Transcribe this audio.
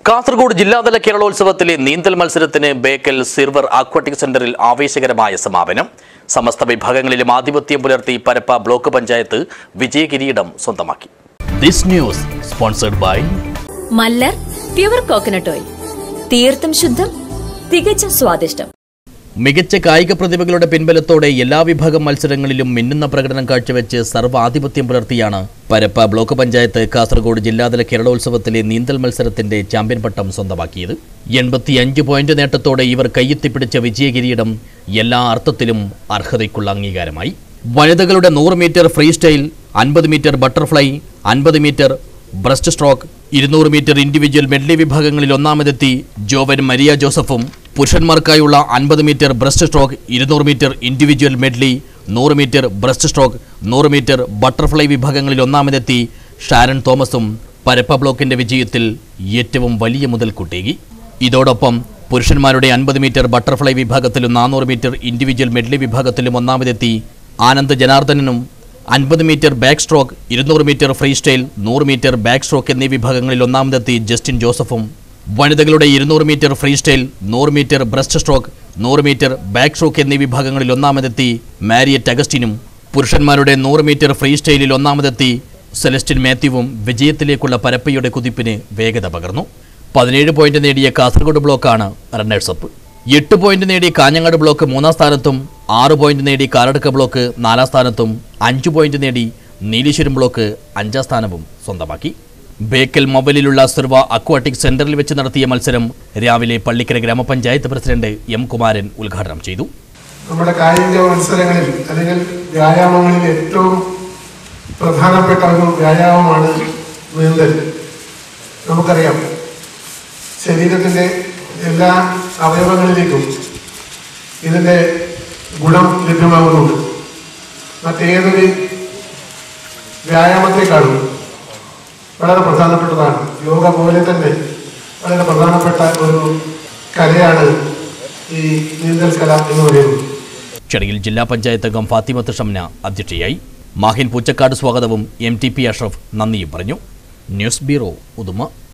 കാസർഗോഡ് ജില്ലാതല കേരളോത്സവത്തിലെ നീന്തൽ മത്സരത്തിന് ബേക്കൽ സിൽവർ അക്വാട്ടിക് സെന്ററിൽ ആവേശകരമായ സമാപനം. സമസ്ത വിഭാഗങ്ങളിലും ആധിപത്യം പുലർത്തി പരപ്പ ബ്ലോക്ക് പഞ്ചായത്ത് വിജയകിരീടം സ്വന്തമാക്കി. This news sponsored by മല്ലർ പ്യുവർ കോക്കനട്ട് ഓയിൽ. തീർത്തും ശുദ്ധം, തികച്ചും സ്വാദിഷ്ടം. മികച്ച കായിക പ്രതിഭകളുടെ പിൻബലത്തോടെ എല്ലാ വിഭാഗം മത്സരങ്ങളിലും മിന്നുന്ന പ്രകടനം കാഴ്ചവെച്ച് സർവ്വാധിപത്യം പുലർത്തിയാണ് പരപ്പ ബ്ലോക്ക് പഞ്ചായത്ത് കാസർഗോഡ് ജില്ലാതല കേരളോത്സവത്തിലെ നീന്തൽ മത്സരത്തിന്റെ ചാമ്പ്യൻ പട്ടം സ്വന്തമാക്കിയത്. 85 പോയിന്റ് നേട്ടത്തോടെ ഇവർ കയ്യെത്തിപ്പിടിച്ച വിജയകിരീടം എല്ലാ അർത്ഥത്തിലും അർഹതയ്ക്കുള്ള അംഗീകാരമായി. വനിതകളുടെ 100 metre freestyle, 50 metre butterfly, 50 metre breaststroke, 200 metre individual medley വിഭാഗങ്ങളിൽ ഒന്നാമതെത്തി ജോവൻ മരിയ ജോസഫും പുരുഷന്മാർക്കായുള്ള 50 metre breaststroke, 200 metre individual medley, 100 metre breaststroke, 100 metre butterfly വിഭാഗങ്ങളിൽ ഒന്നാമതെത്തി ഷാരൺ തോമസും പരപ്പ ബ്ലോക്കിന്റെ വിജയത്തിൽ ഏറ്റവും വലിയ മുതൽക്കൂട്ടേകി. ഇതോടൊപ്പം പുരുഷന്മാരുടെ 50 മീറ്റർ ബട്ടർഫ്ലൈ വിഭാഗത്തിലും 400 മീറ്റർ ഇൻഡിവിജ്വൽ മെഡ്ലി വിഭാഗത്തിലും ഒന്നാമതെത്തി ആനന്ദ് ജനാർദ്ദനനും 50 metre backstroke, 200 metre freestyle, 100 metre backstroke എന്നീ വിഭാഗങ്ങളിൽ ഒന്നാമതെത്തി ജസ്റ്റിൻ ജോസഫും വനിതകളുടെ 200 metre freestyle, 100 metre breaststroke, 100 metre backstroke എന്നീ വിഭാഗങ്ങളിൽ ഒന്നാമതെത്തി മാരിയറ്റ് അഗസ്റ്റിനും പുരുഷന്മാരുടെ 100 മീറ്റർ ഫ്രീ സ്റ്റൈലിൽ ഒന്നാമതെത്തി സെലസ്റ്റിൻ മാത്യുവും വിജയത്തിലേക്കുള്ള പരപ്പയുടെ കുതിപ്പിന് വേഗത പകർന്നു. 17 പോയിന്റ് നേടിയ കാസർഗോഡ് ബ്ലോക്കാണ് റണ്ണേഴ്സപ്പ്. 8 പോയിന്റ് നേടി കാഞ്ഞങ്ങാട് ബ്ലോക്ക് 3-ാം സ്ഥാനത്തും, 6 പോയിന്റ് നേടി കാരടുക്ക ബ്ലോക്ക് 4-ാം സ്ഥാനത്തും, 5 പോയിന്റ് നേടി നീലേശ്വരം ബ്ലോക്ക് 5-ാം സ്ഥാനവും സ്വന്തമാക്കി. ബേക്കൽ മൊബൈലിലുള്ള സിൽവ അക്വാട്ടിക് സെന്ററിൽ വെച്ച് നടത്തിയ മത്സരം രാവിലെ പള്ളിക്കര ഗ്രാമപഞ്ചായത്ത് പ്രസിഡന്റ് എം കുമാരൻ ഉദ്ഘാടനം ചെയ്തു. നമ്മുടെ കായിക മത്സരങ്ങളിൽ അല്ലെങ്കിൽ വ്യായാമങ്ങളിൽ ഏറ്റവും പ്രധാനപ്പെട്ട ഒരു വ്യായാമമാണ് നീന്തൽ. നമുക്കറിയാം, ശരീരത്തിൻ്റെ എല്ലാ അവയവങ്ങളിലേക്കും ഇതിൻ്റെ ഗുണം ലഭ്യമാകുന്നുണ്ട്. മറ്റേതൊരു വ്യായാമത്തെക്കാളും വളരെ പ്രധാനപ്പെട്ടതാണ്. യോഗ പോലെ തന്നെ വളരെ പ്രധാനപ്പെട്ട ഒരു കലയാണ് ഈ നീന്തൽ കല എന്ന് പറയുന്നത്. ചടങ്ങിൽ ജില്ലാ പഞ്ചായത്ത് അംഗം ഫാത്തിമത്ത് ഷംന അധ്യക്ഷയായി. മാഹിൻ പൂച്ചക്കാട് സ്വാഗതവും MTP അഷ്റഫ് നന്ദിയും പറഞ്ഞു. News bureau, Uduma.